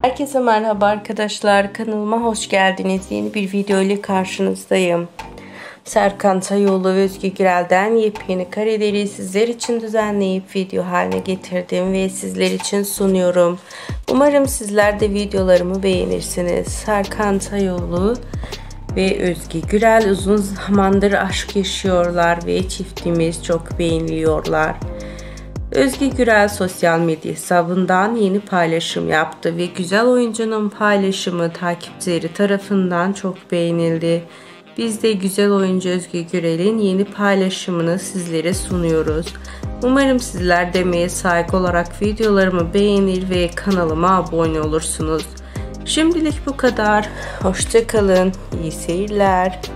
Herkese merhaba arkadaşlar, kanalıma hoş geldiniz. Yeni bir video ile karşınızdayım. Serkan Tayoğlu ve Özge Gürel'den yepyeni kareleri sizler için düzenleyip video haline getirdim ve sizler için sunuyorum. Umarım sizler de videolarımı beğenirsiniz. Serkan Tayoğlu ve Özge Gürel uzun zamandır aşk yaşıyorlar ve çiftimiz çok beğeniliyorlar. Özge Gürel sosyal medya hesabından yeni paylaşım yaptı ve güzel oyuncunun paylaşımı takipçileri tarafından çok beğenildi. Biz de güzel oyuncu Özge Gürel'in yeni paylaşımını sizlere sunuyoruz. Umarım sizler de emeğe saygı olarak videolarımı beğenir ve kanalıma abone olursunuz. Şimdilik bu kadar. Hoşça kalın. İyi seyirler.